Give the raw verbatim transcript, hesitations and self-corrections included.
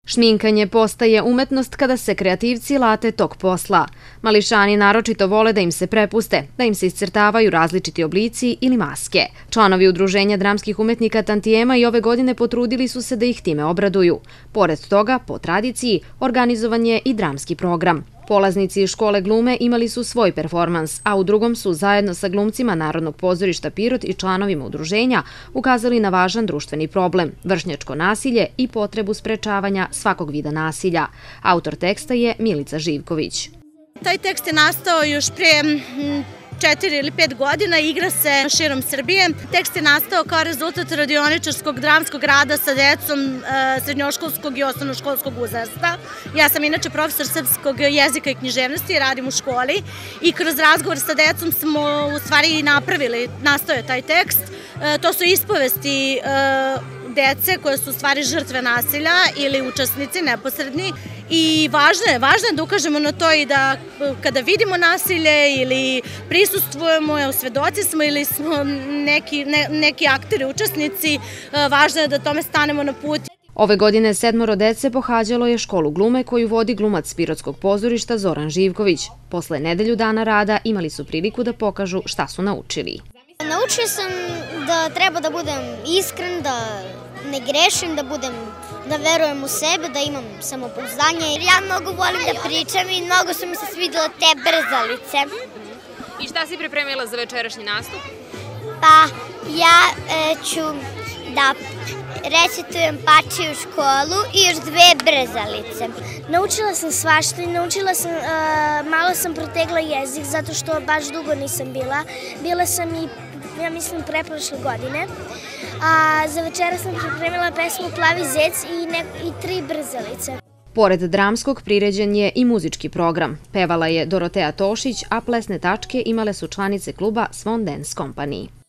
Šminkanje postaje umetnost kada se kreativci late tog posla. Mališani naročito vole da im se prepuste, da im se iscrtavaju različiti oblici ili maske. Članovi Udruženja dramskih umetnika Tantijema i ove godine potrudili su se da ih time obraduju. Pored toga, po tradiciji, organizovan je i dramski program. Polaznici škole glume imali su svoj performans, a u drugom su zajedno sa glumcima Narodnog pozorišta Pirot i članovima udruženja ukazali na važan društveni problem, vršnjačko nasilje i potrebu sprečavanja svakog vida nasilja. Autor teksta je Milica Živković. Taj tekst je nastao još pre četiri ili pet godina, igra se širom Srbije. Tekst je nastao kao rezultat radioničarskog dramskog rada sa decom srednjoškolskog i osnovnoškolskog uzrasta. Ja sam inače profesor srpskog jezika i književnosti, radim u školi i kroz razgovor sa decom smo u stvari napravili, nastao je taj tekst. To su ispovesti dece koje su u stvari žrtve nasilja ili učesnici neposredni i važno je, važno je da ukažemo na to i da kada vidimo nasilje ili prisustvujemo, svedoci smo ili smo neki, ne, neki akteri, učesnici, važno je da tome stanemo na put. Ove godine sedmoro dece pohađalo je školu glume koju vodi glumac Pirotskog pozorišta Zoran Živković. Posle nedelju dana rada imali su priliku da pokažu šta su naučili. Naučio sam da treba da budem iskren, da ne grešim, da budem, da verujem u sebe, da imam samopouzdanje. Ja mnogo volim da pričam i mnogo su mi se svidjela te brzalice. I šta si pripremila za večerašnji nastup? Pa ja e, ću da recitujem Pačiju školu i još dve brzalice. Naučila sam svašta i naučila sam, e, malo sam protegla jezik zato što baš dugo nisam bila. Bila sam i, ja mislim, preprošle godine. A za večera sam pripremila pesmu Plavi zec i, ne, i tri brzalice. Pored dramskog priređen je i muzički program. Pevala je Dorotea Tošić, a plesne tačke imale su članice kluba Swan Dance Company.